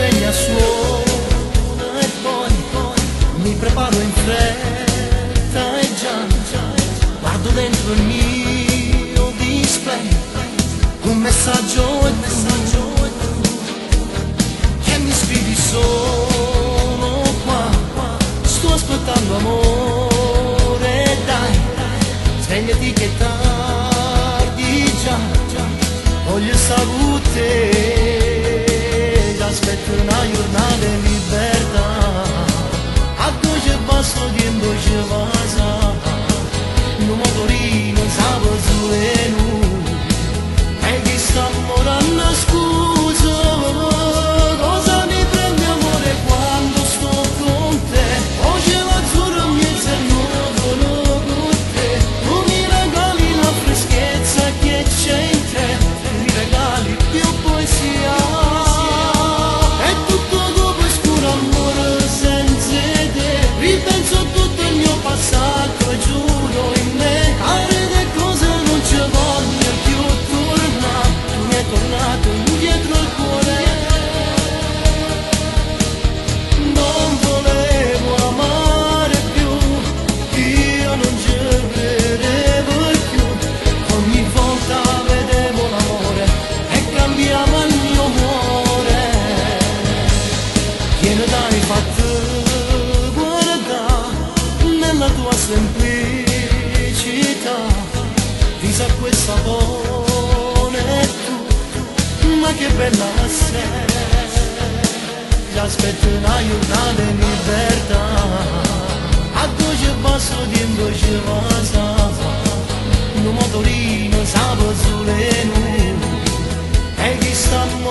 sveglia suona e poi mi preparo in fretta e già guardo dentro il mio display un messaggio e tu che mi scrivi sono qua, sto aspettando amore, dai, svegliati che è tardi già, voglio salute, aspetto una giornata in libertà, a dove passo tempo ci passa, un motorino sabato sull'enu, e chi sta morendo scusa, cosa mi prende amore quando sto con te, oggi l'azzurro mi è nuovo con te, tu mi regali la freschezza che c'è in te, mi regali più poesia, e tutto dopo è scuro amore senza te, ripenso a tutto il mio passato e giuro in me, a le cose non ci voglio più tornare, tu mi hai tornato indietro il cuore, non volevo amare più, io non ci credevo più, ogni volta vedevo l'amore e cambiava il mio cuore, viene dai fatti guardare nella tua semplicità, visa questa buona e tu, ma che bella sei, ti aspetto una giornata in libertà, a dove passo tempo ci passa, un motorino sabato sulle nubi, e chi sta